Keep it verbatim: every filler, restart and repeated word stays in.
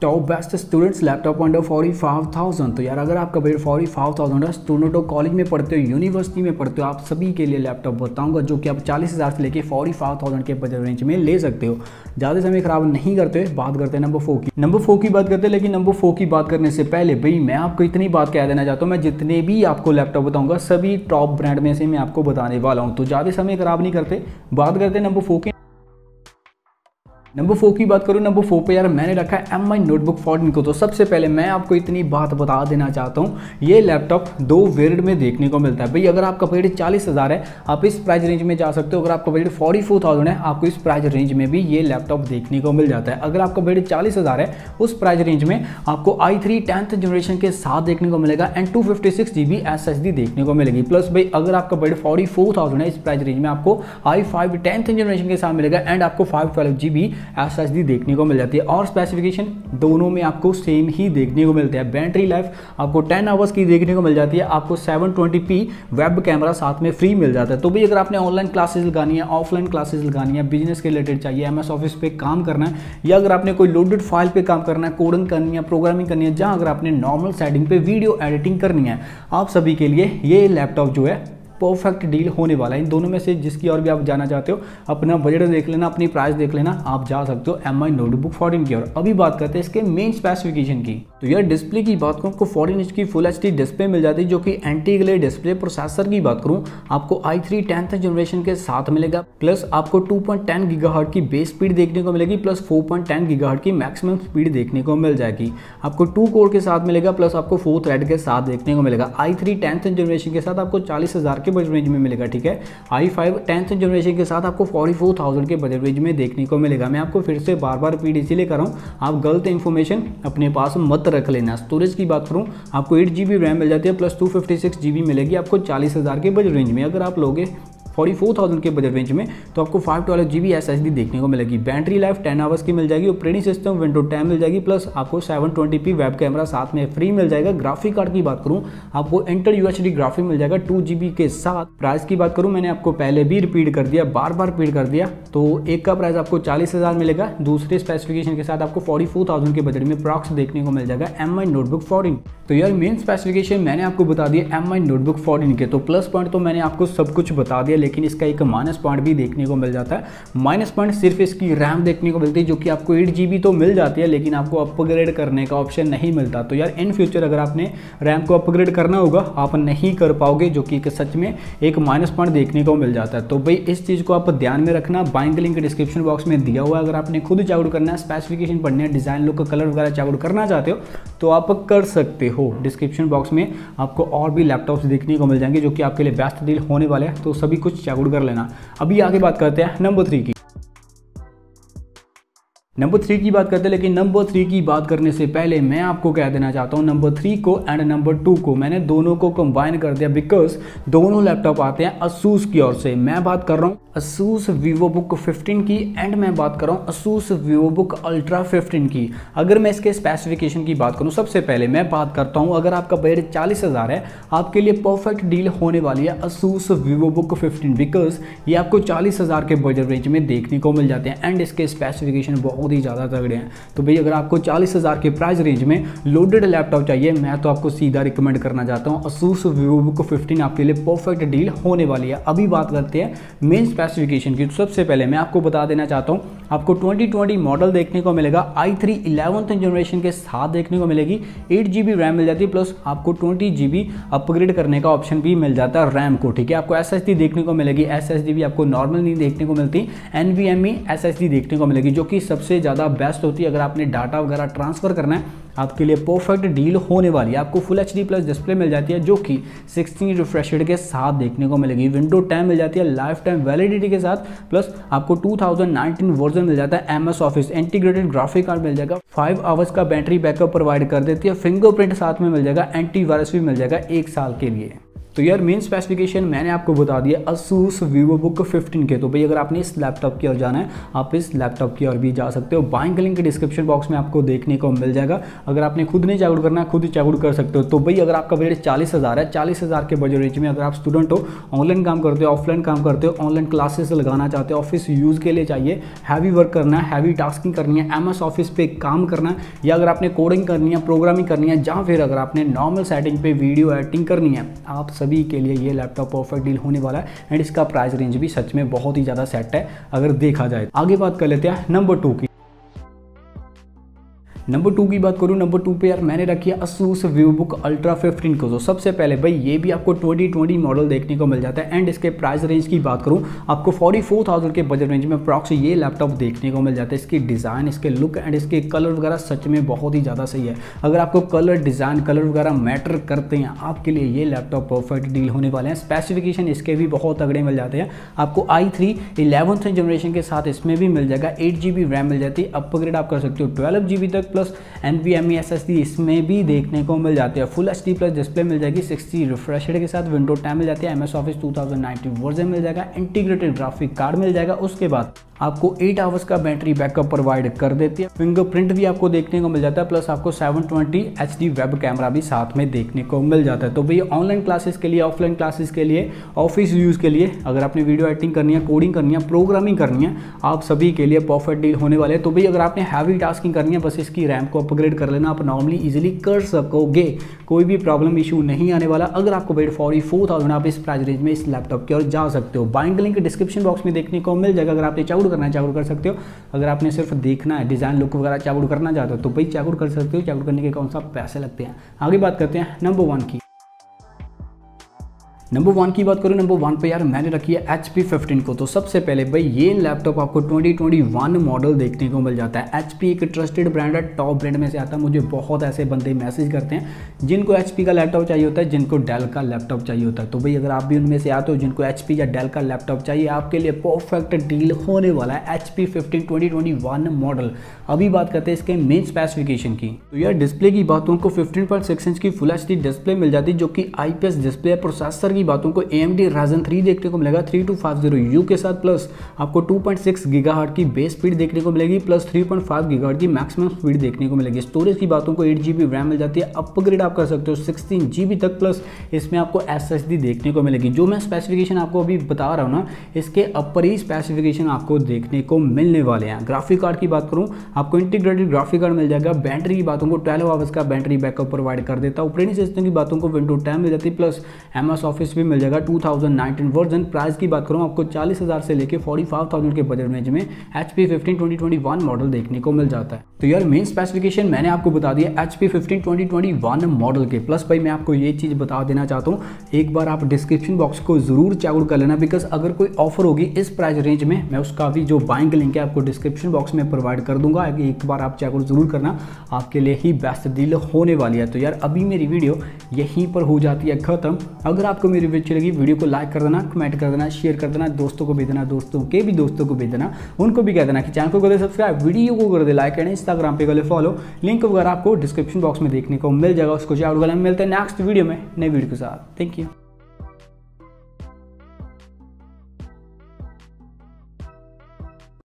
Top best students laptop under forty five thousand. तो यार अगर आपका बजट फोर्टी फाइव थाउजेंड है, स्टूडेंट हो, कॉलेज में पढ़ते हो, यूनिवर्सिटी में पढ़ते हो, आप सभी के लिए लैपटॉप बताऊंगा जो कि आप चालीस हज़ार से लेके फोर्टी फाइव थाउजेंड के बजट रेंज में ले सकते हो। ज़्यादा समय खराब नहीं करते, बात करते हैं नंबर फोर की। नंबर फोर की बात करते हैं, लेकिन नंबर फोर की बात करने से पहले भाई मैं आपको इतनी बात कह देना चाहता हूँ, मैं जितने भी आपको लैपटॉप बताऊँगा सभी टॉप ब्रांड में से मैं आपको बताने वाला हूँ। तो ज़्यादा समय खराब नहीं करते, बात करते हैं नंबर फोर की। नंबर फोर की बात करूँ, नंबर फोर पे यार मैंने रखा है एम आई नोटबुक फोर्टीन को। तो सबसे पहले मैं आपको इतनी बात बता देना चाहता हूँ, ये लैपटॉप दो वेरिएंट में देखने को मिलता है। भाई अगर आपका बजट चालीस हज़ार है आप इस प्राइस रेंज में जा सकते हो, अगर आपका बजट फोर्टी फोर थाउजेंड है आपको इस प्राइस रेंज में भी ये लैपटॉप देखने को मिल जाता है। अगर आपका बजट चालीस हज़ार है उस प्राइस रेंज में आपको आई थ्री टेंथ जनरेशन के साथ देखने को मिलेगा and two fifty six G B S S D देखने को मिलेगी। प्लस भाई अगर आपका बजट फोर्टी फोर थाउजेंड है इस प्राइस रेंज में आपको आई फाइव टेंथ जनरेशन के साथ मिलेगा एंड आपको five twelve G B S S D देखने को मिल जाती है। और स्पेसिफिकेशन दोनों में आपको सेम ही देखने को मिलते हैं। बैटरी लाइफ आपको टेन आवर्स की देखने को मिल जाती है, आपको seven twenty P web camera साथ में फ्री मिल जाता है। तो भाई अगर आपने ऑनलाइन क्लासेस लगानी है, ऑफलाइन क्लासेस लगानी है, बिजनेस के रिलेटेड चाहिए, एमएस ऑफिस पे काम करना है, या अगर आपने कोई लोडेड फाइल पे काम करना है, कोडिंग करनी है, प्रोग्रामिंग करनी है, जहां अगर आपने नॉर्मल सेटिंग पे वीडियो एडिटिंग करनी है, आप सभी के लिए ये लैपटॉप जो है परफेक्ट डील होने वाला है। इन दोनों में से जिसकी और भी आप जाना चाहते हो अपना बजट देख लेना, अपनी प्राइस देख लेना, आप जा सकते हो एम आई नोटबुक फोर्टीन की। और अभी बात करते हैं इसके मेन स्पेसिफिकेशन की। तो यार डिस्प्ले की बात करूँ आपको फोर्टीन इंच की फुल एच डी डिस्प्ले मिल जाती है जो कि एंटी ग्लेयर डिस्प्ले। प्रोसेसर की बात करूँ आपको आई थ्री टेंथ जनरेशन के साथ मिलेगा, प्लस आपको टू पॉइंट टेन गीगाहर्ट्ज की बेस स्पीड देखने को मिलेगी, plus four point ten gigahertz की मैक्सिमम स्पीड देखने को मिल जाएगी। आपको टू कोर के साथ मिलेगा, प्लस आपको फोर थ्रेड के साथ देखने को मिलेगा। आई थ्री टेंथ जनरेशन के साथ आपको चालीस हज़ार के बजट रेंज में मिलेगा, ठीक है। आई फाइव टेंथ जनरेशन के साथ आपको फोर्टी फोर थाउजेंड के बजट रेंज में देखने को मिलेगा। मैं आपको फिर से बार बार रिपीट इसीलिए कर रहा हूँ, आप गलत इंफॉर्मेशन अपने पास मत रख लेना। स्टोरेज की बात करूँ आपको एट जी बी रैम मिल जाती है, plus two fifty six G B मिलेगी आपको चालीस हज़ार के बजट रेंज में। अगर आप लोगे फोर्टी फोर थाउजेंड के बजट रेंज में तो आपको five twelve G B S S D देखने को मिलेगी। बैटरी लाइफ टेन आवर्स की मिल जाएगी, ऑपरेटिंग सिस्टम विंडो टेन मिल जाएगी, प्लस आपको seven twenty P web camera साथ में फ्री मिल जाएगा। ग्राफिक कार्ड की बात करूं आपको Intel U H D graphic मिल जाएगा टू जी बी के साथ। प्राइस की बात करूं मैंने आपको पहले भी रिपीट कर दिया, बार बार रिपीट कर दिया। तो एक का प्राइस आपको चालीस हज़ार मिलेगा, दूसरे स्पेसिफिकेशन के साथ आपको फोर्टी फोर थाउजेंड के बजट में प्रॉक्स देखने को मिल जाएगा एम आई नोटबुक फोर्टीन। तो यार मेन स्पेसिफिकेशन मैंने आपको बता दिया एम आई नोटबुक फोर्टीन के। तो प्लस पॉइंट तो मैंने आपको सब कुछ बता दिया, लेकिन इसका एक माइनस पॉइंट भी देखने को मिल जाता है। माइनस पॉइंट सिर्फ इसकी रैम देखने को मिलती है जो कि आपको एट जी बी तो मिल जाती है, लेकिन आपको अपग्रेड करने का ऑप्शन नहीं मिलता। तो यार इन फ्यूचर अगर आपने रैम को अपग्रेड करना होगा आप नहीं कर पाओगे, जो कि सच में एक माइनस पॉइंट देखने को मिल जाता है। तो भाई इस चीज़ को आप ध्यान में रखना। बाइंग लिंक डिस्क्रिप्शन बॉक्स में दिया हुआ है, अगर आपने खुद चेकआउट करना है, स्पेसिफिकेशन पढ़ना है, डिजाइन लुक, कलर वगैरह चेकआउट करना चाहते हो तो आप कर सकते हो। डिस्क्रिप्शन बॉक्स में आपको और भी लैपटॉप्स देखने को मिल जाएंगे जो कि आपके लिए बेस्ट डील होने वाले हैं, तो सभी कुछ चेकआउट कर लेना। अभी आगे बात करते हैं नंबर थ्री की। नंबर थ्री की बात करते हैं, लेकिन नंबर थ्री की बात करने से पहले मैं आपको कह देना चाहता हूँ नंबर थ्री को एंड नंबर टू को मैंने दोनों को कंबाइन कर दिया, बिकॉज दोनों लैपटॉप आते हैं असूस की ओर से। मैं बात कर रहा हूँ असूस वीवोबुक फिफ्टीन की एंड मैं बात कर रहा हूँ असूस वीवोबुक अल्ट्रा फिफ्टीन की। अगर मैं इसके स्पेसिफिकेशन की बात करूँ सबसे पहले मैं बात करता हूँ, अगर आपका बजट चालीस हज़ार है आपके लिए परफेक्ट डील होने वाली है असूस वीवोबुक फिफ्टीन, बिकॉज ये आपको चालीस हज़ार के बजट रेंज में देखने को मिल जाते हैं एंड इसके स्पेसिफिकेशन बहुत बहुत ही ज़्यादा तगड़े हैं। तो भाई अगर आपको चालीस हज़ार के प्राइस रेंज में लोडेड लैपटॉप चाहिए, मैं तो आपको सीधा रिकमेंड करना चाहता हूँ असूस वीवोबुक फिफ्टीन आपके लिए परफेक्ट डील होने वाली है। अभी बात करते हैं मेन स्पेसिफिकेशन की। तो सबसे पहले मैं आपको बता देना चाहता हूँ आपको ट्वेंटी ट्वेंटी मॉडल देखने को मिलेगा, आई थ्री इलेवंथ जनरेशन के साथ देखने को मिलेगी, एट जी बी रैम मिल जाती है, प्लस आपको ट्वेंटी जी बी अपग्रेड करने का ऑप्शन भी मिल जाता है रैम को, ठीक है। आपको एस एस डी देखने को मिलेगी, एस एस डी भी आपको नॉर्मल नहीं देखने को मिलती, N V M E S S D देखने को मिलेगी जो कि सबसे ज़्यादा बेस्ट होती है अगर आपने डाटा वगैरह ट्रांसफर करना है, आपके लिए परफेक्ट डील होने वाली है। आपको full H D plus display मिल जाती है जो कि सिक्सटीन रिफ्रेशड के साथ देखने को मिलेगी, विंडो टेन मिल जाती है लाइफ टाइम वैलिडिटी के साथ, प्लस आपको टू थाउजेंड नाइनटीन वर्जन मिल जाता है, MS office integrated graphic card मिल जाएगा, फाइव आवर्स का बैटरी बैकअप प्रोवाइड कर देती है, फिंगरप्रिंट साथ में मिल जाएगा, एंटीवायरस भी मिल जाएगा एक साल के लिए। तो यार मेन स्पेसिफिकेशन मैंने आपको बता दिया Asus VivoBook फिफ्टीन के। तो भाई अगर आपने इस लैपटॉप की ओर जाना है आप इस लैपटॉप की ओर भी जा सकते हो। बाइंग लिंक डिस्क्रिप्शन बॉक्स में आपको देखने को मिल जाएगा। अगर आपने खुद नहीं चेकआउट करना है खुद ही चेकआउट कर सकते हो। तो भाई अगर आपका बजट चालीस हज़ार है, चालीस हज़ार के बजट रेंज में अगर आप स्टूडेंट हो, ऑनलाइन काम करते हो, ऑफलाइन काम करते हो, ऑनलाइन क्लासेस लगाना चाहते हो, ऑफिस यूज़ के लिए चाहिए, हैवी वर्क करना है, हैवी टास्किंग करनी है, एम एस ऑफिस पे काम करना है, या अगर आपने कोडिंग करनी है, प्रोग्रामिंग करनी है, या फिर अगर आपने नॉर्मल सेटिंग पे वीडियो एडिटिंग करनी है, आप सभी के लिए ये लैपटॉप परफेक्ट डील होने वाला है। एंड इसका प्राइस रेंज भी सच में बहुत ही ज़्यादा सेट है अगर देखा जाए। आगे बात कर लेते हैं नंबर टू की। नंबर टू की बात करूँ, नंबर टू पे यार मैंने रखी है Asus VivoBook Ultra फिफ्टीन को। तो सबसे पहले भाई ये भी आपको ट्वेंटी ट्वेंटी मॉडल देखने को मिल जाता है। एंड इसके प्राइस रेंज की बात करूँ आपको फोर्टी फोर थाउजेंड के बजट रेंज में अप्रॉक्स ये लैपटॉप देखने को मिल जाता है। इसकी डिज़ाइन, इसके लुक एंड इसके कलर वगैरह सच में बहुत ही ज़्यादा सही है। अगर आपको कलर, डिज़ाइन, कलर वगैरह मैटर करते हैं आपके लिए ये लैपटॉप परफेक्ट डील होने वाले हैं। स्पेसिफिकेशन इसके भी बहुत तगड़े मिल जाते हैं। आपको आई थ्री इलेवंथ जनरेशन के साथ इसमें भी मिल जाएगा। एट जी बी रैम मिल जाती है, अपग्रेड आप कर सकते हो ट्वेल्व जी बी तक, plus N V M E S S D इसमें भी देखने को मिल जाती है। Full H D plus display मिल जाएगी, सिक्सटी रिफ्रेश रेट के साथ विंडो टेन मिल जाती है, M S office two thousand nineteen version मिल जाएगा, इंटीग्रेटेड ग्राफिक कार्ड मिल जाएगा। उसके बाद आपको एट आवर्स का बैटरी बैकअप प्रोवाइड कर देती है। फिंगरप्रिंट भी आपको देखने को मिल जाता है, प्लस आपको seven twenty H D web camera भी साथ में देखने को मिल जाता है। तो भैया ऑनलाइन क्लासेस के लिए, ऑफलाइन क्लासेस के लिए, ऑफिस यूज़ के लिए, अगर आपने वीडियो एडिटिंग करनी है, कोडिंग करनी है, प्रोग्रामिंग करनी है, आप सभी के लिए परफेक्ट डील होने वाले हैं। तो भाई अगर आपने हैवी टास्किंग करनी है बस इसकी रैम को अपग्रेड कर लेना, आप नॉर्मली इजीली कर सकोगे, कोई भी प्रॉब्लम इशू नहीं आने वाला। अगर आपको वेट फोर्टी फोर थाउजेंड आप इस प्राइस रेंज में इस लैपटॉप की ओर जा सकते हो। बाइंग लिंक डिस्क्रिप्शन बॉक्स में देखने को मिल जाएगा। अगर आपने चेकआउट करना है चेकआउट कर सकते हो। अगर आपने सिर्फ देखना है, डिज़ाइन लुक वगैरह चेकआउट करना चाहते हो तो भाई चेकआउट कर सकते हो। चेकआउट करने के कौन सा पैसे लगते हैं। आगे बात करते हैं नंबर वन की। नंबर वन की बात करूँ, नंबर वन पे यार मैंने रखी है एच पी फिफ्टीन को। तो सबसे पहले भाई ये लैपटॉप आपको ट्वेंटी ट्वेंटी वन मॉडल देखने को मिल जाता है। एच पी एक ट्रस्टेड ब्रांड है, टॉप ब्रांड में से आता है। मुझे बहुत ऐसे बंदे मैसेज करते हैं जिनको एच पी का लैपटॉप चाहिए होता है, जिनको डेल का लैपटॉप चाहिए होता है। तो भाई अगर आप भी उनमें से आते हो जिनको एच पी या डेल का लैपटॉप चाहिए, आपके लिए परफेक्ट डील होने वाला है H P fifteen twenty twenty one model. अभी बात करते हैं इसके मेन स्पेसिफिकेशन की। तो यार डिस्प्ले की बातों को फिफ्टीन पॉइंट सिक्स इंच की फुल एच डी डिस्प्ले मिल जाती है जो कि आई पी एस डिस्प्ले है। प्रोसेसर की बातों को A M D Ryzen three देखने को मिलेगा three two five zero U के साथ, प्लस आपको टू पॉइंट सिक्स गीगाहर्ट्ज की बेस स्पीड देखने को मिलेगी, plus three point five gigahertz की मैक्सिमम स्पीड देखने को मिलेगी। स्टोरेज की बातों को एट जीबी रैम मिल जाती है, अपग्रेड आप कर सकते हो सिक्सटीन जीबी तक, प्लस इसमें आपको एसएसडी देखने को मिलेगी। जो मैं स्पेसिफिकेशन आपको अभी बता रहा हूँ ना, इसके अपर ही स्पेसिफिकेशन आपको देखने को मिलने वाले हैं। ग्राफिक कार्ड की बात करूँ, आपको इंटीग्रेटेड ग्राफिक कार्ड मिल जाएगा। बैटरी की बातों को ट्वेल्व आवर्स का बैटरी बैकअप प्रोवाइड कर देता है। ऑपरेटिंग सिस्टम की बातों को विंडो टेन मिल जाती है, प्लस एम एस ऑफिस भी मिल जाएगा two thousand nineteen version. Price की बात करूं आपको चालीस हज़ार से लेके फोर्टी फाइव थाउजेंड के बजट रेंज में H P fifteen twenty twenty one model देखने को मिल जाता है। तो यार मेन स्पेसिफिकेशन मैंने आपको बता दिया H P fifteen twenty twenty one model के। प्लस भाई मैं आपको ये चीज़ बता देना चाहता हूँ, एक बार आप डिस्क्रिप्शन बॉक्स को जरूर चेकआउट कर लेना, बिकॉज अगर कोई ऑफर होगी इस प्राइस रेंज में, मैं उसका भी जो बाइंग लिंक है आपको डिस्क्रिप्शन बॉक्स में प्रोवाइड कर दूंगा। एक बार आप चेकआउट जरूर करना, आपके लिए ही बेस्ट डील होने वाली है। तो यार अभी मेरी वीडियो यहीं पर हो जाती है खत्म। अगर आपको मेरी वीडियो अच्छी लगी, वीडियो को लाइक कर देना, कमेंट कर देना, शेयर कर देना, दोस्तों को भेज देना, दोस्तों के भी दोस्तों को भेज देना, उनको भी कह देना कि चैनल को कर दे सब्सक्राइब, वीडियो को कर दे लाइक, एंड इंस्टाग्राम पे कर ले फॉलो। लिंक वगैरह आपको डिस्क्रिप्शन बॉक्स में देखने को मिल जाएगा। उसको चेकआउट करना। मिलते हैं नेक्स्ट वीडियो में नई वीडियो के साथ। Thank you.